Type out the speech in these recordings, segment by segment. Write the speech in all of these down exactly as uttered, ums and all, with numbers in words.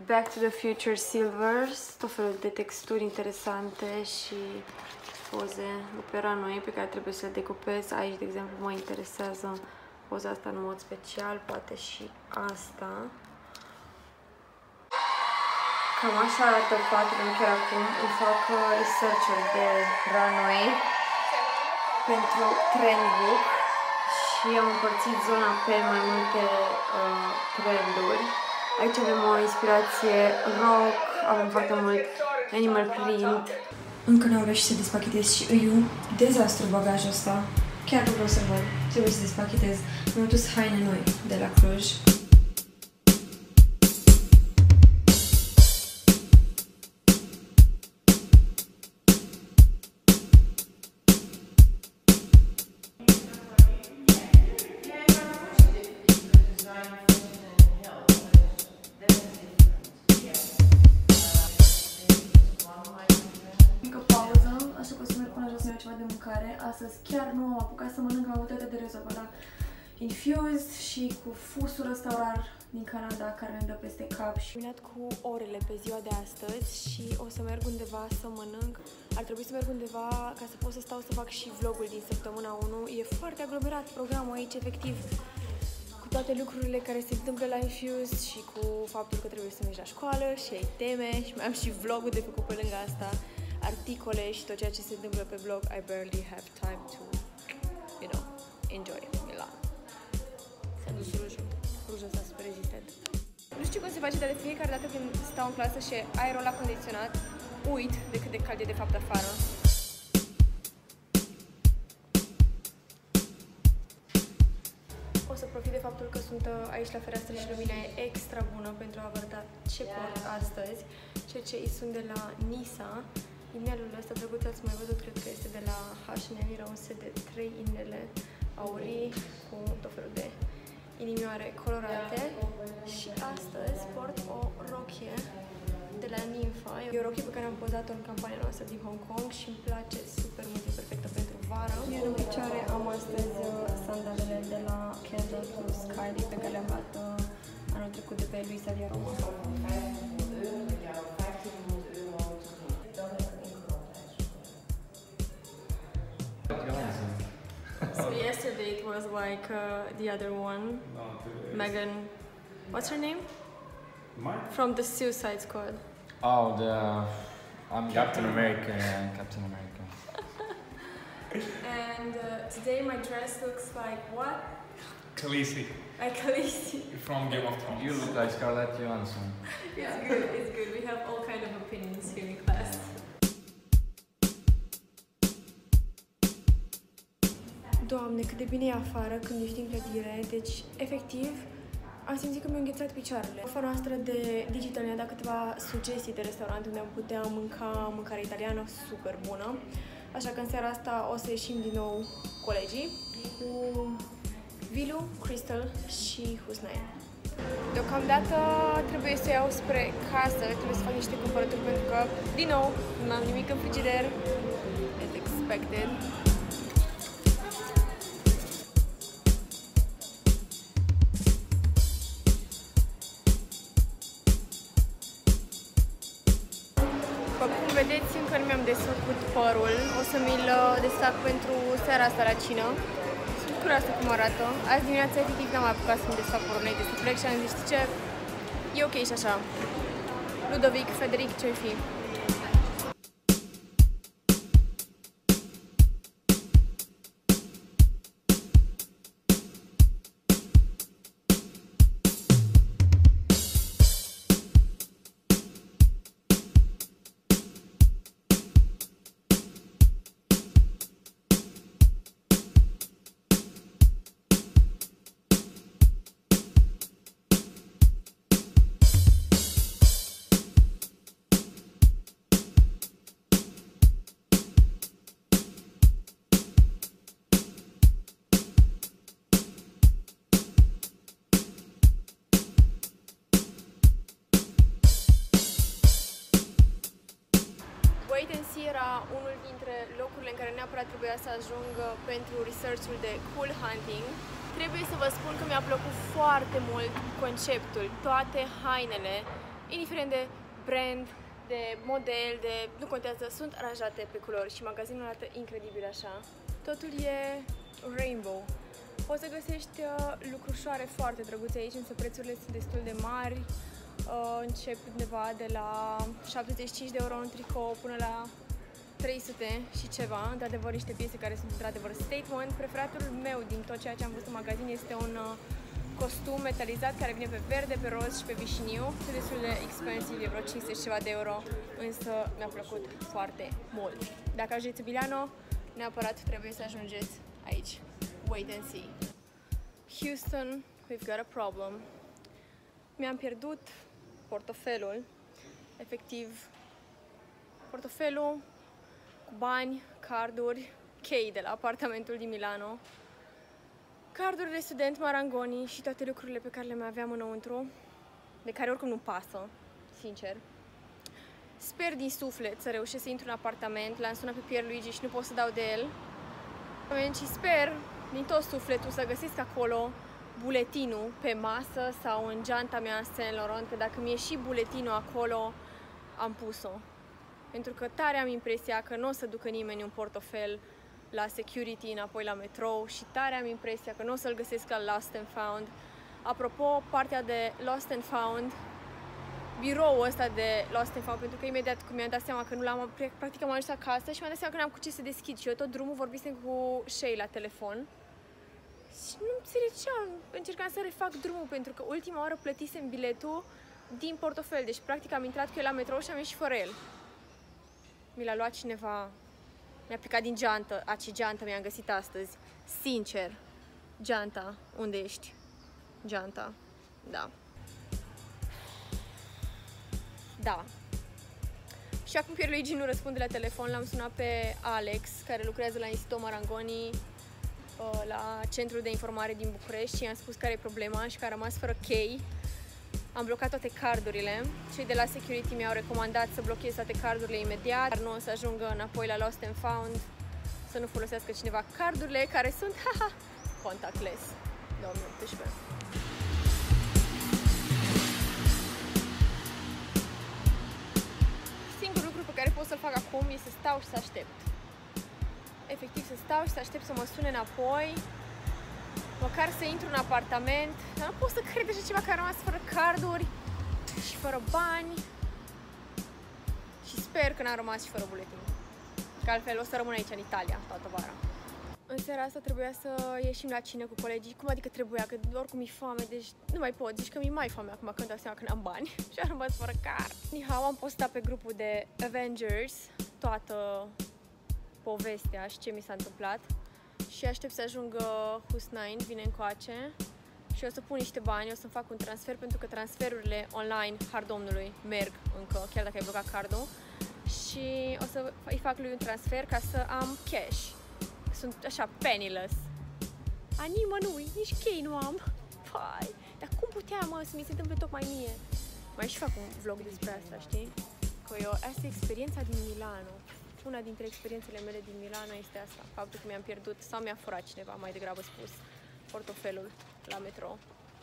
Back to the Future Silvers, tot felul de texturi interesante și poze pe ranoi pe care trebuie să le decupez. Aici, de exemplu, mă interesează poza asta în mod special, poate și asta. Cam așa arată patru chiar acum. Îmi fac research-uri de ranoi pentru trendbook și am împărțit zona pe mai multe uh, trenduri. Aici avem o inspirație rock, avem foarte mult animal print. Încă n-am reușit să despachetez și e un dezastru bagajul ăsta. Chiar nu vreau să văd, trebuie să despachetez. Mi-am adus haine noi de la Cluj. Astăzi chiar nu am apucat să mănânc, am avut toate de rezolvat la Infused și cu fusul ăsta orar din Canada care ne dă peste cap. Și am terminat cu orele pe ziua de astăzi și o să merg undeva să mănânc. Ar trebui să merg undeva ca să pot să stau să fac și vlogul din săptămâna unu. E foarte aglomerat programul aici, efectiv, cu toate lucrurile care se întâmplă la Infused și cu faptul că trebuie să mergi la școală și ai teme și mai am și vlogul de făcut pe lângă asta. Articole și tot ceea ce se întâmplă pe blog. I barely have time to, you know, enjoy Milan. S-a dus rujul. Rujul ăsta super rezistent. Nu știu cum se face, dar de fiecare dată când stau în clasă și aerul la condiționat, uit de cât de cald e de fapt afară. O să profit de faptul că sunt aici la fereastră și lumina e extra bună pentru a vă arăta ce port astăzi. Ceea ce îi sunt de la Nisa. Inelul ăsta drăguț, ați mai văzut, cred că este de la H and M, era un set de trei inele aurii cu tot felul de inimioare colorate. Și astăzi port o rochie de la Nympha. E o rochie pe care am pozat-o în campania noastră din Hong Kong și îmi place super mult, e perfectă pentru vară. Iar în picioare am astăzi sandalele de la Candle to Skyly pe care le-am luat anul trecut de pe Larisa din Roma. So yesterday it was like uh, the other one, Megan. What's her name? Mine? From the Suicide Squad. Oh, the I'm Captain America. Yeah, Captain America. And uh, today my dress looks like what? Khaleesi. Like Khaleesi. From Game of Thrones. You look like Scarlett Johansson. It's good. It's good. We have all kind of opinions here in class. Doamne, cât de bine e afară când ești în clădire, deci, efectiv, am simțit că mi-au înghețat picioarele. Ofa noastră de digital ne-a dat câteva sugestii de restaurante unde am putea mânca mâncare italiană super bună. Așa că în seara asta o să ieșim din nou colegii cu Vilu, Crystal și Husnain. Deocamdată trebuie să iau spre casă, trebuie să fac niște cumpărături pentru că, din nou, nu am nimic în frigider, as expected. Vedeți, încă nu mi-am desfăcut părul, o să mi-l desfac pentru seara asta la cină. Sunt curioasă cum arată. Azi dimineața efectiv n-am apucat să-mi desfac părul înainte să plec și am zis, știi ce, e ok și așa. Ludovic, Frederic, ce-i fi? Era unul dintre locurile în care neapărat trebuia să ajung pentru research-ul de cool hunting. Trebuie să vă spun că mi-a plăcut foarte mult conceptul. Toate hainele indiferent de brand, de model, de... nu contează, sunt aranjate pe culori și magazinul arată incredibil așa. Totul e rainbow. Poți să găsești uh, lucrușoare foarte drăguțe aici, însă prețurile sunt destul de mari. Uh, încep undeva de la șaptezeci și cinci de euro un tricou până la trei sute și ceva. Într-adevăr, niște piese care sunt într-adevăr statement. Preferatul meu din tot ceea ce am văzut în magazin este un uh, costum metalizat care vine pe verde, pe roz și pe vișiniu. E destul de expensiv, e vreo cinci sute și ceva de euro, însă mi-a plăcut foarte mult. Dacă ajungeți în Milano, neapărat trebuie să ajungeți aici. Wait and see. Houston, we've got a problem. Mi-am pierdut portofelul, efectiv portofelul cu bani, carduri, chei de la apartamentul din Milano, carduri de student Marangoni și toate lucrurile pe care le mai aveam înăuntru, de care oricum nu pasă, sincer. Sper din suflet să reușesc să intru în apartament, l-am sunat pe Pierluigi și nu pot să dau de el. Și sper din tot sufletul să găsesc acolo buletinul pe masă sau în geanta mea Saint Laurent, că dacă mi-e și buletinul acolo, am pus-o. Pentru că tare am impresia că nu o să ducă nimeni un portofel la security înapoi la metrou și tare am impresia că nu o să-l găsesc la Lost and Found. Apropo, partea de Lost and Found, biroul ăsta de Lost and Found, pentru că imediat cum mi-am dat seama că nu l-am, practic am ajuns acasă și mi-am dat seama că n-am cu ce să deschid și eu tot drumul vorbisem cu Shay la telefon și nu înțelegeam, încercam să refac drumul pentru că ultima oară plătisem biletul din portofel, deci practic am intrat cu el la metrou și am ieșit fără el. Mi l-a luat cineva, mi-a picat din geantă, aci geantă mi-am găsit astăzi, sincer, geanta, unde ești? Geanta, da. Da. Și acum Pierluigi nu răspunde la telefon, l-am sunat pe Alex, care lucrează la Istituto Marangoni, la Centrul de Informare din București și i-am spus care e problema și că a rămas fără chei. Am blocat toate cardurile. Cei de la security mi-au recomandat să blochez toate cardurile imediat, dar nu o să ajungă înapoi la Lost and Found, să nu folosească cineva cardurile care sunt, haha, contactless. două mii optsprezece. Singurul lucru pe care pot să-l fac acum e să stau și să aștept. Efectiv să stau și să aștept să mă sune înapoi, măcar să intru în apartament, dar nu pot să cred așa ceva că a rămas fără carduri și fără bani și sper că n-am rămas și fără buletin, că altfel o să rămân aici în Italia toată vara. În seara asta trebuia să ieșim la cină cu colegii, cum adică trebuia, că oricum mi-e foame, deci nu mai pot, zici că mi-e mai foame acum când dau seama că n-am bani și am rămas fără card. Nihau, am postat pe grupul de Avengers toată povestea și ce mi s-a întâmplat și aștept să ajungă Husnain, vine încoace și o să pun niște bani, o să fac un transfer pentru că transferurile online, har domnului, merg încă, chiar dacă ai blocat cardul și o să îi fac lui un transfer ca să am cash. Sunt așa penniless. A nimănui, nici chei nu am. Pai, dar cum puteam, mă, să mi se întâmple tocmai mie? Mai și fac un vlog despre asta, știi? Că eu, asta e experiența din Milano. Una dintre experiențele mele din Milano este asta, faptul că mi-am pierdut sau mi-a furat cineva, mai degrabă spus, portofelul la metro.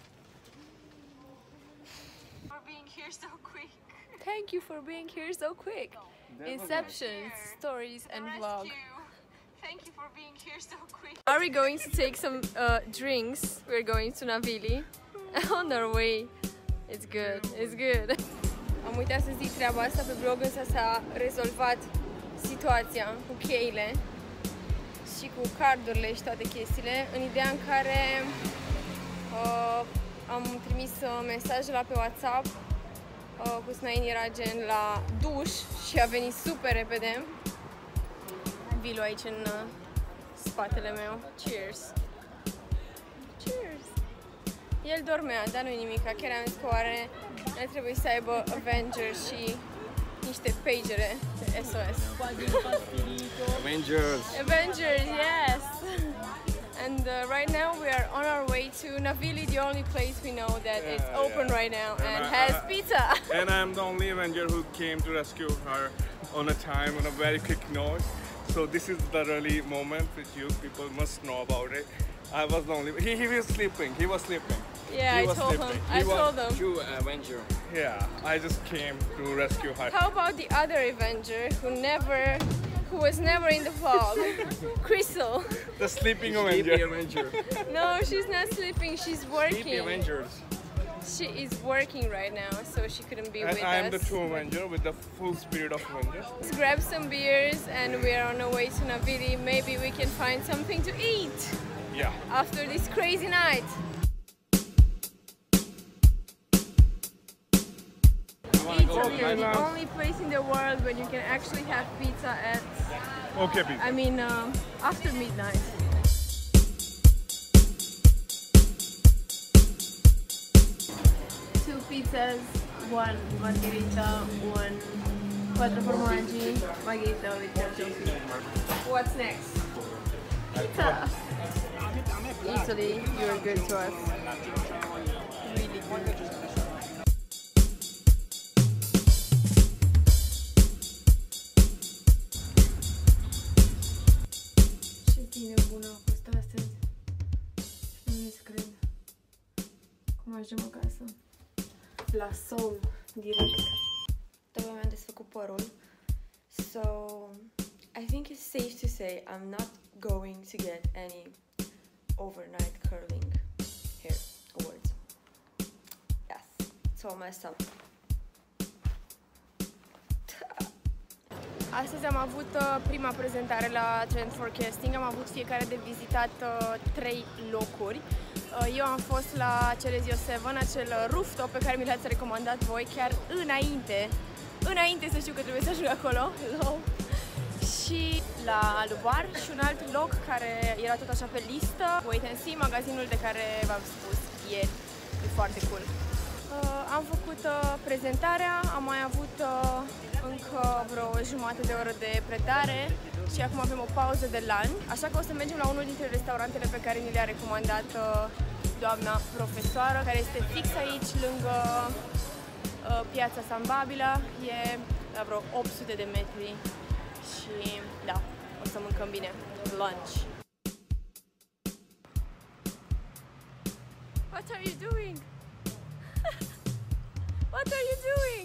For being here so quick. Thank you for being here so quick. Inceptions, stories and vlog. Thank you for being here so quick. Are we going to take some uh, drinks? We're going to Navili. On our way. It's good, it's good. Am uitat să zic treaba asta pe blog, însă s-a rezolvat situația cu cheile și cu cardurile și toate chestiile, în ideea în care uh, am trimis uh, mesaje la pe WhatsApp. uh, Husnain era gen la duș și a venit super repede. Vilu aici în uh, spatele meu. Cheers! Cheers! El dormea, dar nu-i nimic, chiar am zis că oare ar trebui să aibă Avengers și niște pagere de S O S. Avengers! Avengers, yes! And uh, right now we are on our way to Navili, the only place we know that Yeah, is open yeah. right now and, And I- has I- pizza. And I'm the only Avenger who came to rescue her on a time, on a very quick note. So this is the really moment that you people must know about it. I was the only. He, he was sleeping. He was sleeping. Yeah, He I was told sleeping. him. He I was- told him. True Avenger. Yeah, I just came to rescue her. How about the other Avenger who never, who was never in the vlog? Crystal. The sleeping Sleepy Avenger. Avenger. No, she's not sleeping. She's Sleepy working. Avengers. She is working right now, so she couldn't be And with I am us. the true Avenger with the full spirit of Avenger. Let's grab some beers and we're on our way to Navili. Maybe we can find something to eat Yeah. after this crazy night. Italy is the only place in the world where you can actually have pizza at, Okay, please. I mean, um, after midnight. Two pizzas, one margherita, one quattro formaggi, margherita with carciofi. What's next? Pizza. Italy, you're good to us. Really good. Ce tine bună a fost astăzi. Nu mi se crede. Cum ajungem acasă? La somn, direct. Tocmai mi-am desfăcut părul. So, I think it's safe to say I'm not going to get any overnight curling hair awards. Yes, it's all messed up. Astăzi am avut uh, prima prezentare la Trend Forecasting. Am avut fiecare de vizitat uh, trei locuri. Uh, eu am fost la Celezio șapte, acel rooftop pe care mi l-ați recomandat voi chiar înainte. Înainte să știu că trebuie să ajung acolo. Hello. Și la Lubar și un alt loc care era tot așa pe listă. Wait and See, magazinul de care v-am spus ieri. E foarte cool. Uh, am făcut uh, prezentarea, am mai avut uh, încă vreo jumătate de oră de predare și acum avem o pauză de lunch, așa că o să mergem la unul dintre restaurantele pe care ni le-a recomandat uh, doamna profesoară, care este fix aici, lângă uh, piața San Babila, e la vreo opt sute de metri și da, o să mâncăm bine. Lunch. What are you doing? What are you doing?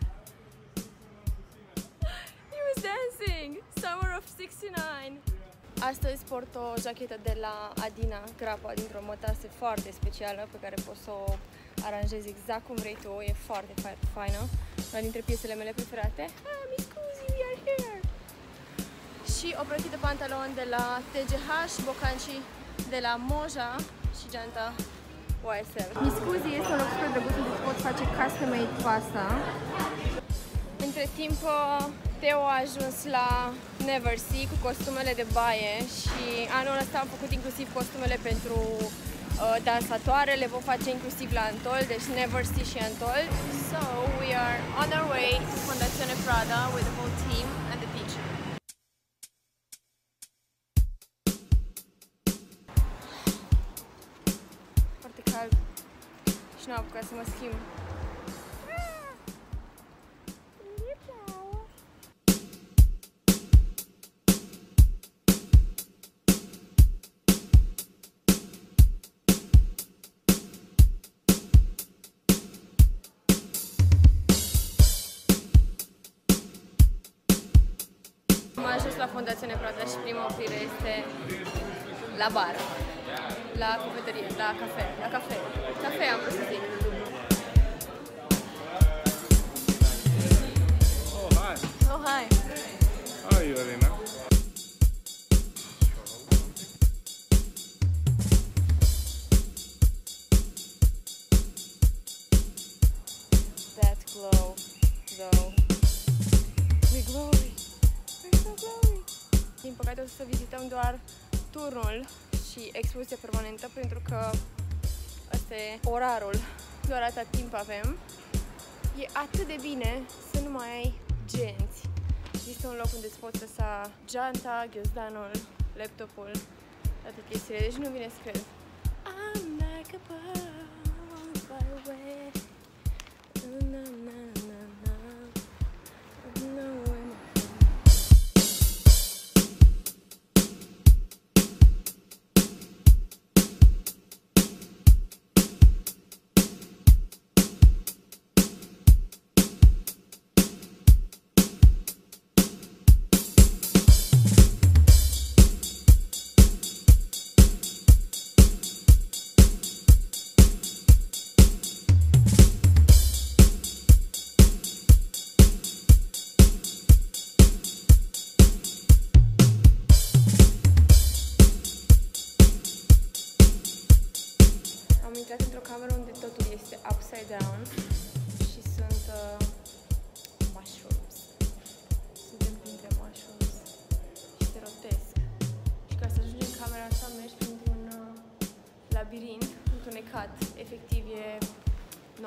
He was dancing! Summer of sixty-nine! Astăzi port o jachetă de la ALINA, grapa dintr-o mătase foarte specială pe care poți să o aranjezi exact cum vrei tu, e foarte faină, una dintre piesele mele preferate. Ah, mi scuzi, we are here! Și o pereche de pantalon de la T G H, bocanci de la Moja și geanta Y S L. Mi scuzi este un loc super drăguț unde îți poți face custom-made pasta. Între timp, Teo a ajuns la Never See cu costumele de baie și anul ăsta am făcut inclusiv costumele pentru uh, dansatoare, le vom face inclusiv la Antol, deci Never See și Antol. So, we are on our way to Fondazione Prada with the whole team and the teacher. Foarte cald și n-am apucat să mă schimb. Am ajuns la Fondazione Prada și prima oprire este la bar, la cafeterie, la cafe, la cafe, cafe am vrut să zic. Oh, hi. Oh, hi! How are you, Alina? That glow, though. We glowy! We're so glowy! Din păcate o să vizităm doar turnul și expoziția permanentă pentru că ăsta e orarul. Doar atât timp avem. E atât de bine să nu mai ai genți. Este un loc unde îți poți lăsa geanta, ghiozdanul, laptopul, toate chestiile. Deci nu vine să cred. I'm like a bird, fly away. Na, na, na, na. No,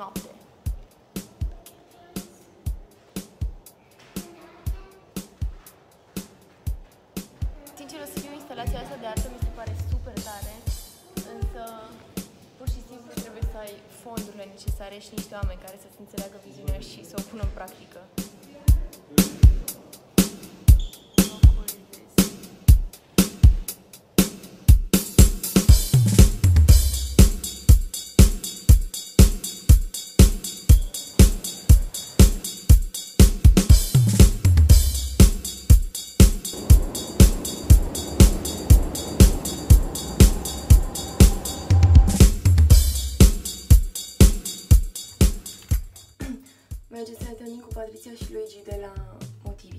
noapte. Sincer, o să fiu, instalația asta de artă mi se pare super tare, însă pur și simplu trebuie să ai fondurile necesare și niște oameni care să-ți înțeleagă viziunea și să o pună în practică. Mergeți să ne întâlnim cu Patricia și Luigi de la Motivi.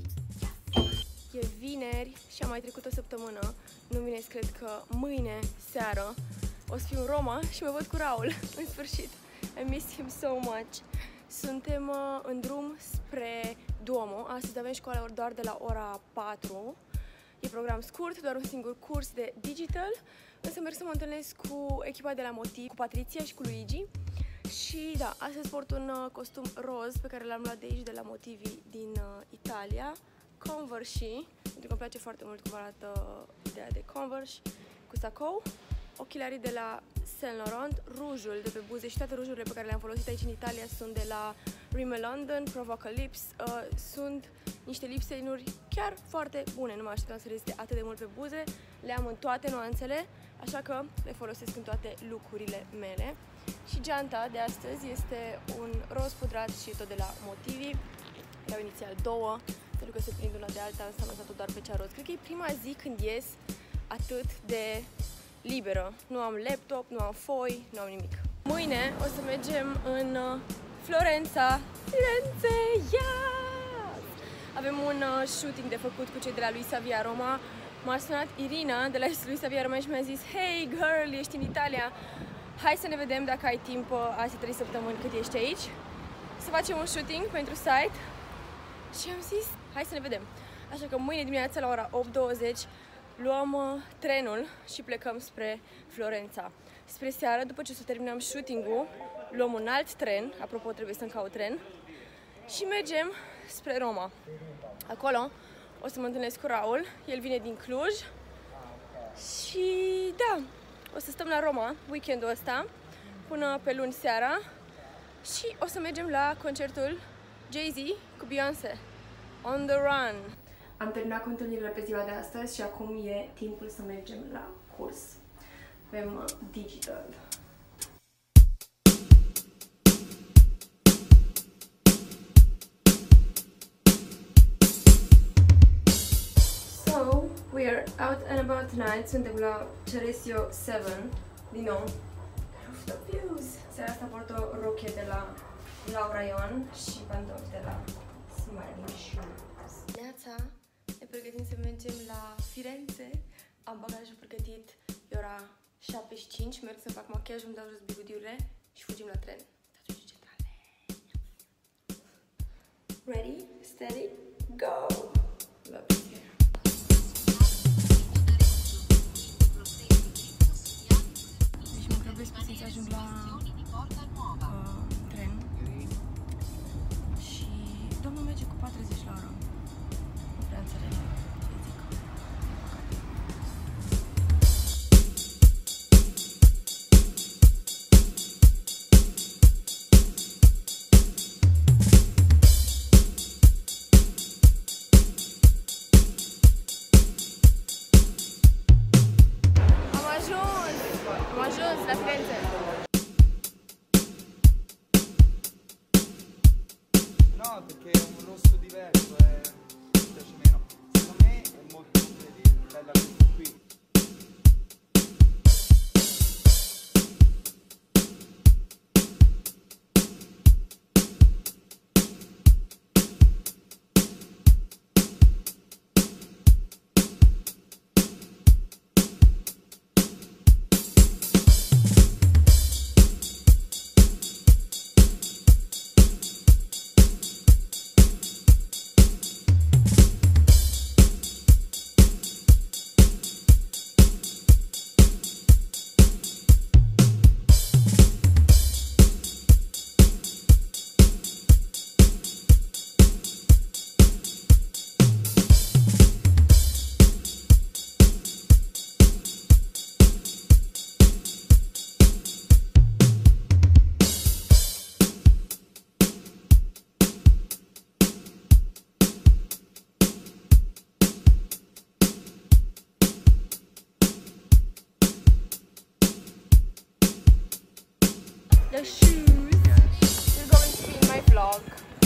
E vineri și a mai trecut o săptămână. Nu vine să cred că mâine seară o să fiu în Roma și mă văd cu Raul, în sfârșit. I miss him so much. Suntem uh, în drum spre Duomo. Astăzi avem școala doar de la ora patru. E program scurt, doar un singur curs de digital. Însă merg să mă întâlnesc cu echipa de la Motivi, cu Patricia și cu Luigi. Și da, astăzi port un uh, costum roz pe care l-am luat de aici, de la Motivi din uh, Italia. Converse, pentru că îmi place foarte mult cum arată ideea de Converse, cu sacou, ochelarii de la Saint Laurent, rujul de pe buze și toate rujurile pe care le-am folosit aici în Italia sunt de la Rimmel London, Provoca Lips. Uh, sunt niște lipstinuri chiar foarte bune, nu mă așteptam să reziste atât de mult pe buze, le am în toate nuanțele, așa că le folosesc în toate lookurile mele. Și geanta de astăzi este un roz pudrat și tot de la Motivi. Erau inițial două, pentru că se prind una de alta, însă am lăsat-o doar pe cea roz. Cred că e prima zi când ies atât de liberă. Nu am laptop, nu am foi, nu am nimic. Mâine o să mergem în Florența, Firenze, yes! Avem un shooting de făcut cu cei de la Luisa Via Roma. M-a sunat Irina de la Luisa Via Roma și mi-a zis: "Hey girl, ești în Italia? Hai să ne vedem dacă ai timp azi trei săptămâni cât ești aici, să facem un shooting pentru site." Și am zis, hai să ne vedem. Așa că mâine dimineața la ora opt douăzeci luăm uh, trenul și plecăm spre Florența. Spre seară, după ce o să terminăm shooting-ul, luăm un alt tren, apropo trebuie să-mi caut tren, și mergem spre Roma. Acolo o să mă întâlnesc cu Raul, el vine din Cluj și da, o să stăm la Roma weekendul ăsta până pe luni seara și o să mergem la concertul Jay-Z cu Beyoncé, On The Run. Am terminat cu întâlnirile pe ziua de astăzi și acum e timpul să mergem la curs. Avem uh, digital. So, we are out and about tonight. Suntem la Ceresio șapte, din nou. Rooftop views. Seara asta port o rochie de la Laura Ion și pantofi de la Smiling Shoes. Neața, ne pregătim să mergem la Firenze. Am bagajul pregătit, e ora șapte și cinci, merg să fac machiajul, îmi dau jos bigudiurile și fugim la tren. Stațiunii centrale. Ready, steady, go! Love it here. Deci mă grăbesc puțin să ajung la uh, tren și domnul merge cu patruzeci la oră. Nu prea înțelege ce zic. Am ajuns! Am ajuns la Firenze! No, perché è un rosso diverso, è... mi piace meno. Secondo me è molto bella questa qui. the shoes. You're going to be in my vlog.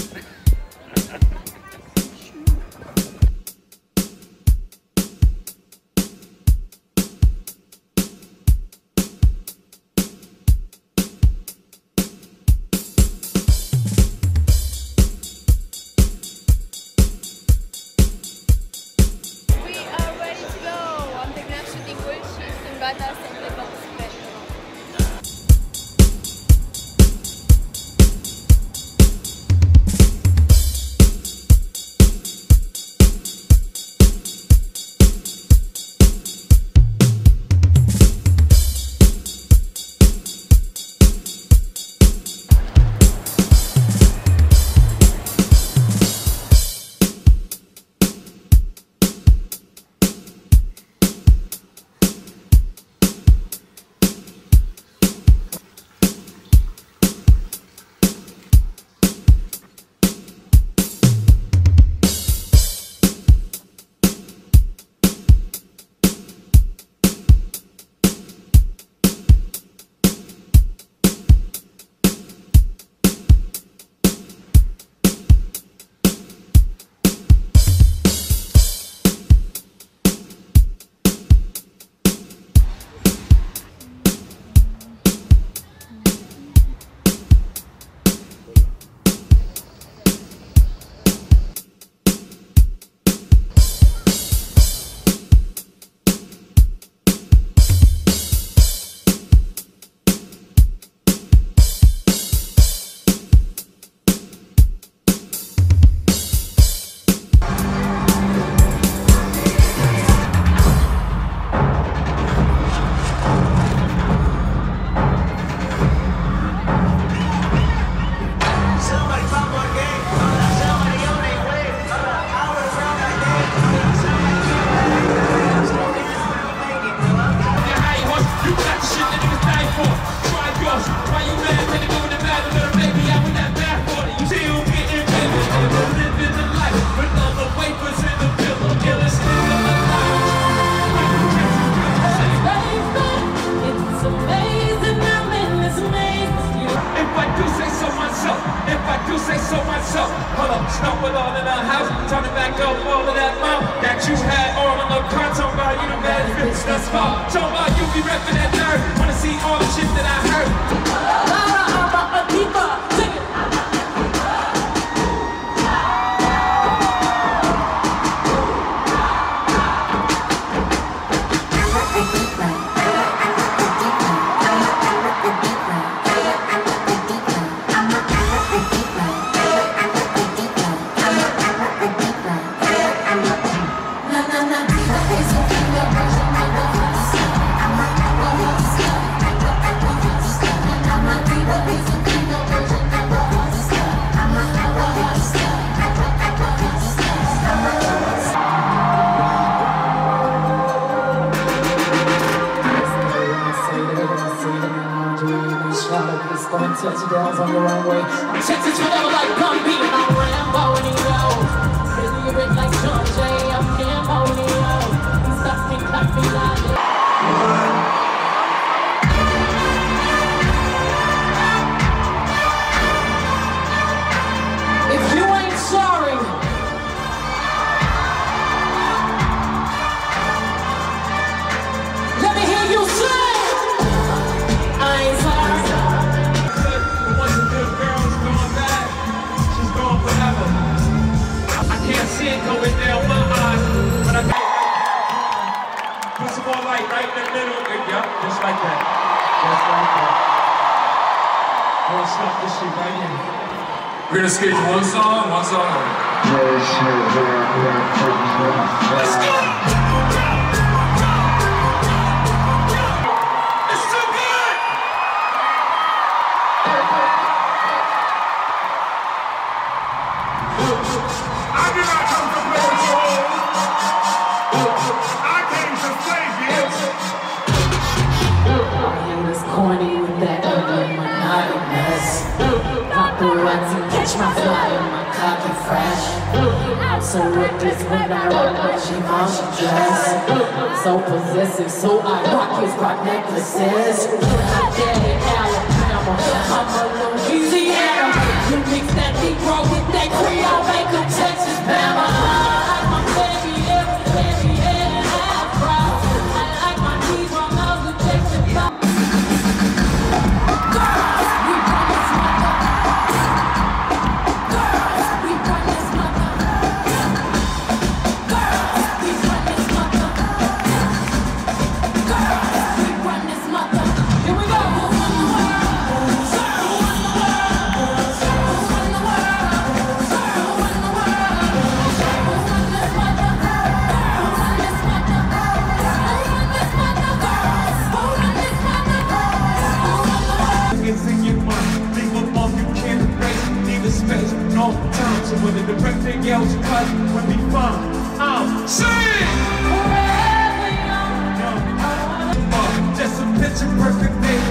Touchdowns on the runway. I'm chasing you down like Bumpy and I'm Rambo and yo. Really you rip like John Jay, I'm Cambo and yo. You stuck me, cut me like if you ain't sorry, let me hear you say, I ain't sorry. Going down my eyes, but I got put some more light right in the middle. Yep, just like that. Just like that. We'll stop this shit right here. We're gonna skate one song, one song only. Let's go! It's too good! I did not come to play with you. I came to save you. You was corny with that ugly monotonous. Paparazzi catch my fly on my cocky fresh. I'm so reckless when I rock my Givenchy dress. So possessive, so I rock his rock necklaces. I get it, Alabama. I'm a, I'm a Louisiana. You mix that Negro with that Creole, make a Texas Bama. I like my baby, every baby, and Afro. I like my Negro, all the Texas Bama. Girls, we run this mother. Girls, we run this mother. Girls, we run this mother. Girls, we run this mother. Here we go. No time, so when the director yells cut, when we find out, sing! Forever young. Just a picture perfect day.